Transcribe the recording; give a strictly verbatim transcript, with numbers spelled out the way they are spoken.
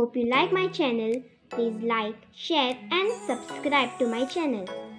hope you like my channel. Please like, share and subscribe to my channel.